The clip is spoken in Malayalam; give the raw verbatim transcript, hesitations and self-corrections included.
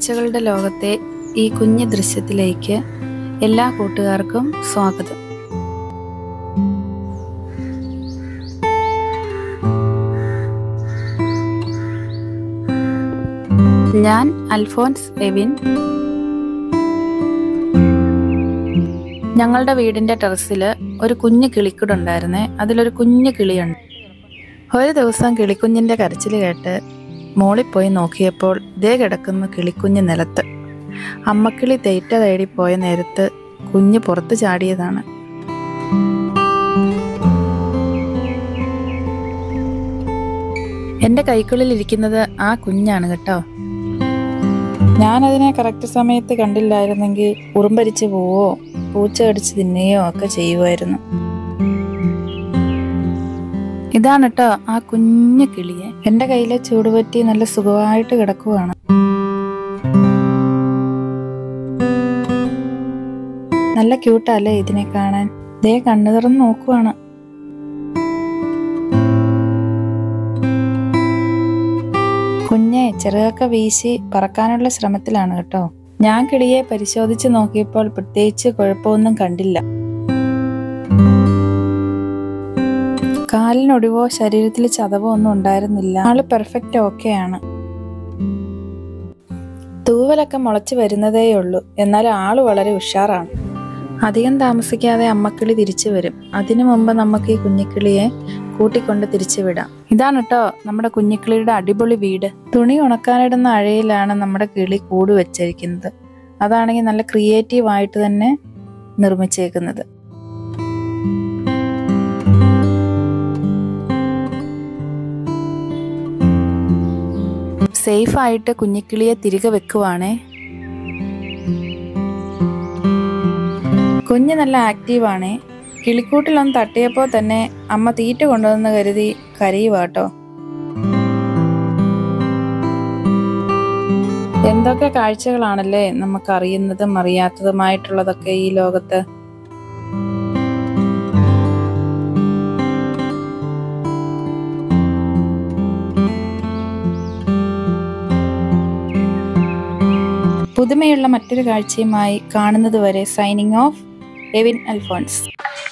കാഴ്ചകളുടെ ലോകത്തെ ഈ കുഞ്ഞു ദൃശ്യത്തിലേക്ക് എല്ലാ കൂട്ടുകാർക്കും സ്വാഗതം. ഞാൻ അൽഫോൻസ് എവിൻ. ഞങ്ങളുടെ വീടിന്റെ ടെറസില് ഒരു കുഞ്ഞു കിളിക്കൂടുണ്ടായിരുന്നേ. അതിലൊരു കുഞ്ഞു കിളിയുണ്ട്. ഒരു ദിവസം കിളിക്കുഞ്ഞിന്റെ കരച്ചിൽ കേട്ട് മോളിൽ പോയി നോക്കിയപ്പോൾ ദേ കിടക്കുന്നു കിളിക്കുഞ്ഞ് നിലത്ത്. അമ്മക്കിളി തേറ്റ തേടി പോയ നേരത്ത് കുഞ്ഞ് പുറത്തു ചാടിയതാണ്. എൻ്റെ കൈക്കുള്ളിൽ ഇരിക്കുന്നത് ആ കുഞ്ഞാണ് കേട്ടോ. ഞാനതിനെ കറക്റ്റ് സമയത്ത് കണ്ടില്ലായിരുന്നെങ്കിൽ ഉറുമ്പരിച്ച് പോവോ പൂച്ച കടിച്ച് തിന്നുകയോ ഒക്കെ ചെയ്യുമായിരുന്നു. ഇതാണ് കേട്ടോ ആ കുഞ്ഞു കിളിയെ. എൻ്റെ കയ്യിലെ ചൂടുപറ്റി നല്ല സുഖമായിട്ട് കിടക്കുവാണ്. നല്ല ക്യൂട്ടല്ലേ ഇതിനെ കാണാൻ. ദേ കണ്ണു തുറന്ന് നോക്കുവാണ്. കുഞ്ഞെ ചിറകൊക്കെ വീശി പറക്കാനുള്ള ശ്രമത്തിലാണ് കേട്ടോ. ഞാൻ കിളിയെ പരിശോധിച്ച് നോക്കിയപ്പോൾ പ്രത്യേകിച്ച് കുഴപ്പമൊന്നും കണ്ടില്ല. കാലിനൊടിവോ ശരീരത്തിൽ ചതവോ ഒന്നും ഉണ്ടായിരുന്നില്ല. ആള് പെർഫെക്റ്റ് ഓക്കെയാണ്. തൂവലൊക്കെ മുളച്ചു വരുന്നതേയുള്ളൂ. എന്നാൽ ആള് വളരെ ഉഷാറാണ്. അധികം താമസിക്കാതെ അമ്മക്കിളി തിരിച്ചു വരും. അതിനു മുമ്പ് നമുക്ക് ഈ കുഞ്ഞിക്കിളിയെ കൂട്ടിക്കൊണ്ട് തിരിച്ചു വിടാം. ഇതാണ് കേട്ടോ നമ്മുടെ കുഞ്ഞിക്കിളിയുടെ അടിപൊളി വീട്. തുണി ഉണക്കാനിടുന്ന അഴയിലാണ് നമ്മുടെ കിളി കൂട് വെച്ചിരിക്കുന്നത്. അതാണെങ്കിൽ നല്ല ക്രിയേറ്റീവ് ആയിട്ട് തന്നെ നിർമ്മിച്ചേക്കുന്നത്. സേഫായിട്ട് കുഞ്ഞിക്കിളിയെ തിരികെ വെക്കുവാണേ. കുഞ്ഞ് നല്ല ആക്റ്റീവാണേ. കിളിക്കൂട്ടിലൊന്ന് തട്ടിയപ്പോൾ തന്നെ അമ്മ തീറ്റ കൊണ്ടുവന്ന് കരുതി കരയുവാട്ടോ. എന്തൊക്കെ കാഴ്ചകളാണല്ലേ നമുക്കറിയുന്നതും അറിയാത്തതുമായിട്ടുള്ളതൊക്കെ ഈ ലോകത്ത്. പുതുമയുള്ള മറ്റൊരു കാഴ്ചയുമായി കാണുന്നത് വരെ സൈനിങ് ഓഫ്, എവിൻ അൽഫോൻസ്.